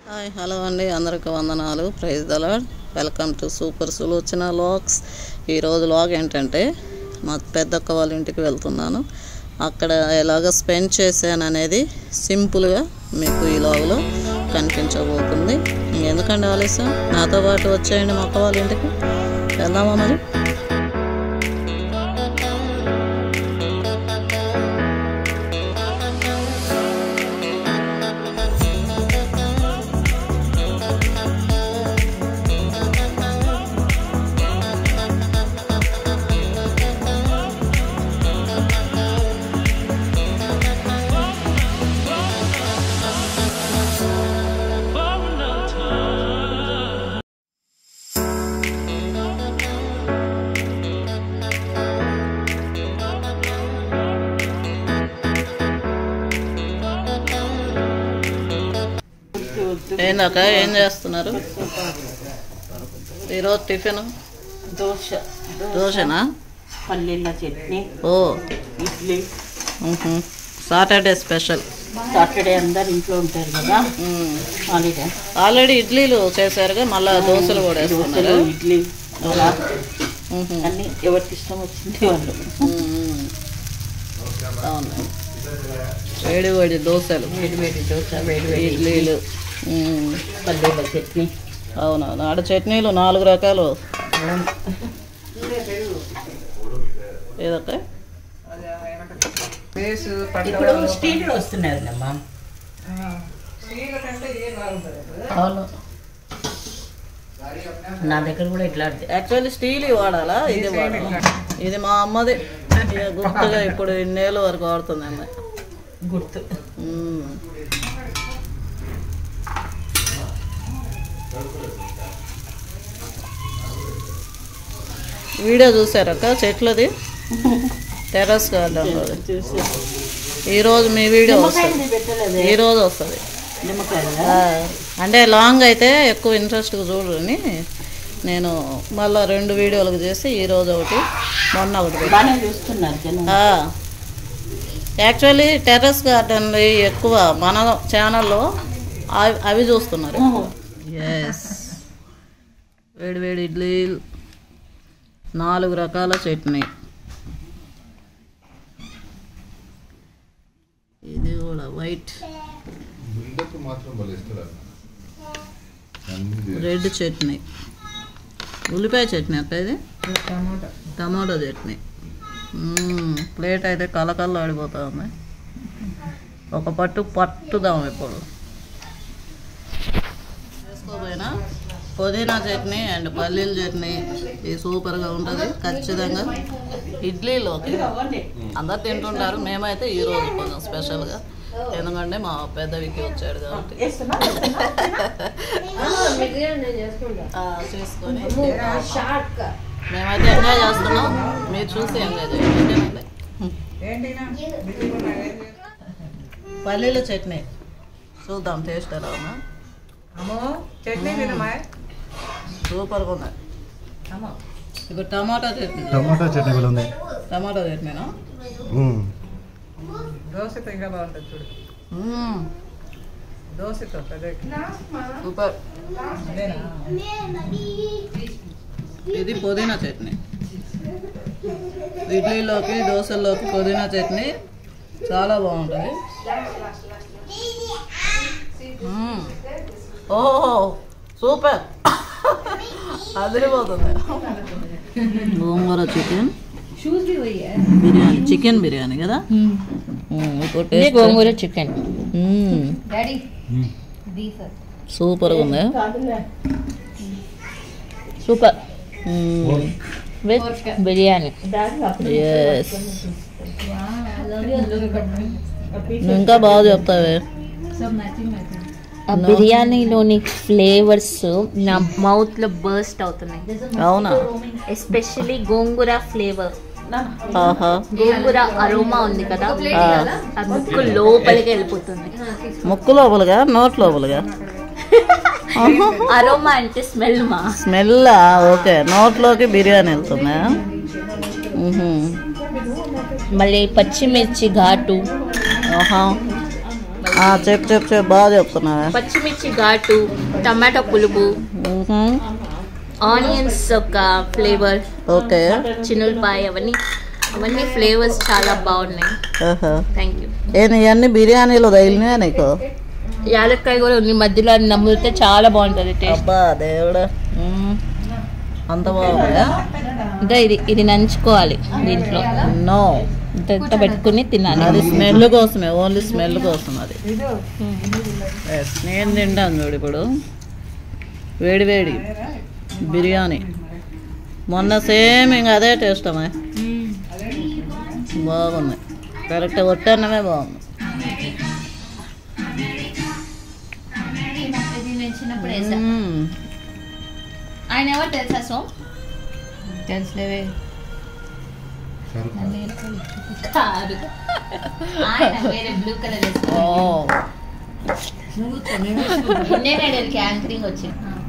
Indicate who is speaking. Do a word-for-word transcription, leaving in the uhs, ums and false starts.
Speaker 1: Hi hello అండి, అందరికి వందనాలు. Praise the lord. Welcome to super Sulochana vlogs. ఈరోజు వ్లాగ్ ఏంటంటే మా పెద్దక్క వాళ్ళ ఇంటికి వెళ్తున్నాను. అక్కడ ఎలాగ స్పెండ్ చేశాను అనేది సింపుల్గా మీకు ఈ వ్లాగ్లో కనిపించబోతుంది. ఎందుకంటే ఆలస్యం, నాతో పాటు వచ్చేయండి మా అక్క వాళ్ళ ఇంటికి. వెళ్దామా మరి? ఏందాక ఏం చేస్తున్నారు ఈరోజు? టిఫిన్
Speaker 2: దోశ.
Speaker 1: దోశనా?
Speaker 2: పల్లీల చట్నీ.
Speaker 1: ఓ,
Speaker 2: ఇడ్లీ.
Speaker 1: Saturday special.
Speaker 2: సాటర్డే అందరు ఇంట్లో ఉంటారు కదా, హాలిడే.
Speaker 1: ఆల్రెడీ ఇడ్లీలు చేశారుగా, మళ్ళీ దోశలు కూడా వేస్తున్నారు.
Speaker 2: ఇడ్లీ అన్ని ఎవరికి ఇష్టం వచ్చింది వాళ్ళు.
Speaker 1: అవును, వేడి వేడి దోశలు,
Speaker 2: వేడి వేడి దోశ, వేడి వేడి
Speaker 1: ఇడ్లీలు,
Speaker 2: పల్లీల చట్నీ.
Speaker 1: అవునవును. ఆడ చట్నీలు నాలుగు రకాలు. ఏదక్క
Speaker 2: ఇప్పుడు స్టీల్ వస్తున్నారు అమ్మా.
Speaker 1: అవును,
Speaker 2: నా దగ్గర కూడా ఇట్లా
Speaker 1: యాక్చువల్లీ స్టీల్ వాడాలా? ఇది వాడాలా? ఇది మా అమ్మది గుర్తుగా ఇప్పుడు ఇన్నేళ్ళ వరకు వాడుతుంది అమ్మాయి.
Speaker 2: గుర్తు.
Speaker 1: వీడియో చూసారక్క చెట్లది, టెర్రస్ గార్డెన్. ఈరోజు మీ వీడియో వస్తుంది, ఈరోజు వస్తుంది. అంటే లాంగ్ అయితే ఎక్కువ ఇంట్రెస్ట్గా చూడని నేను మళ్ళీ రెండు వీడియోలకు చేసి ఈరోజు ఒకటి, మొన్న ఒకటి
Speaker 2: చూస్తున్నారు.
Speaker 1: యాక్చువల్లీ టెర్రస్ గార్డెన్ ఎక్కువ మన ఛానల్లో అవి చూస్తున్నారు. ఎస్, వేడి వేడి ఇడ్లీ, నాలుగు రకాల చట్నీ. ఇది కూడా వైట్ రెడ్ చట్నీ, ఉల్లిపాయ చట్నీ అక్క. ఇది టమాటో చట్నీ. ప్లేట్ అయితే కలకల్లా ఆడిపోతా ఉంది. ఒక పట్టు పట్టుదాం ఇప్పుడు. చేసుకోపోయినా పుదీనా చట్నీ అండ్ పల్లీల చట్నీ, ఇది సూపర్గా ఉంటుంది. ఖచ్చితంగా ఇడ్లీలోకి అందరు తింటుంటారు. మేమైతే ఈరోజు కొంచెం స్పెషల్గా, ఎందుకంటే మా పెద్ద విక్కి వచ్చాడు కాబట్టి చేసుకొని మేమైతే ఎంజాయ్ చేస్తున్నాం. మీరు చూసి ఎంజాయ్ చేయండి. పల్లీల చట్నీ చూద్దాం టేస్ట్ ఎలా ఉన్నా. సూపర్గా ఉంది. ఇప్పుడు టమాటా చట్నీ.
Speaker 3: టమాటా చట్నీ కూడా ఉంది.
Speaker 1: టమాటా చట్నీనా?
Speaker 4: దోశతో ఇంకా బాగుంటుంది చూడు. దోశతో
Speaker 1: సూపర్. ఇది పుదీనా చట్నీ. ఇడ్లీలోకి దోశల్లోకి పుదీనా చట్నీ చాలా బాగుంటుంది. ఓహో సూపర్, అదిరిపోతుంది. గోంగూర చికెన్ బిర్యానీ, చికెన్ బిర్యానీ కదా.
Speaker 2: గోంగూర చికెన్
Speaker 1: సూపర్గా ఉంది.
Speaker 2: Super with biryani.
Speaker 1: ఎస్, ఇంకా బాగా చెప్తావే.
Speaker 2: ఆ బిర్యానీలోని ఫ్లేవర్స్ నా మౌత్ లో బర్స్ట్ అవుతున్నాయి.
Speaker 1: అవునా?
Speaker 2: Especially gongura flavour.
Speaker 1: ఆహా,
Speaker 2: గోంగూర అరోమా ఉంది కదా, ఆ ముక్కు లోపలికి వెళ్ళిపోతుంది.
Speaker 1: ముక్కు లోపలుగా, నోట్ లోపలుగా.
Speaker 2: అరోమా అంటే స్మెల్ మా
Speaker 1: స్మెల్. ఓకే, నోట్లోకి బిర్యానీ వెళ్తుందా?
Speaker 2: మళ్ళీ పచ్చిమిర్చి ఘాటు.
Speaker 1: ఆహా, చెప్పు చెప్పు చెప్పు బాగా చెప్తున్నావా.
Speaker 2: పచ్చిమిర్చి ఘాటు, టమాటో పులుపు, ఆనియన్స్ ఒక ఫ్లేవర్,
Speaker 1: ఓకే,
Speaker 2: చిన్నులపాయ, అవన్నీ అవన్నీ ఫ్లేవర్స్ చాలా బాగున్నాయి. Thank you.
Speaker 1: నేను ఇవన్నీ బిర్యానీలో తగిలినాయా నీకు?
Speaker 2: యాలక్కాయ కూడా ఉంది మధ్యలో, అది నమ్మితే చాలా బాగుంటుంది టేస్ట్.
Speaker 1: అబ్బా దేవుడా, అంత బాగుందా?
Speaker 2: ఇంకా ఇది ఇది నంచుకోవాలి దీంట్లో.
Speaker 1: నో,
Speaker 2: ఇంత పెట్టుకుని తినాలి.
Speaker 1: అది స్మెల్ కోసమే, ఓన్లీ స్మెల్ కోసం అది. నేను తింటాను చూడు ఇప్పుడు, వేడి వేడి బిర్యానీ. మొన్న సేమ్ ఇంకా అదే టేస్ట్ అమ్మా, బాగుంది. కరెక్ట్ ఒట్టన్నమే బాగుంది.
Speaker 2: ఆయన ఎవరు తెలుసా? సో తెలుసులేవే, బ్లూ కలర్ యాంకరింగ్ వచ్చింది.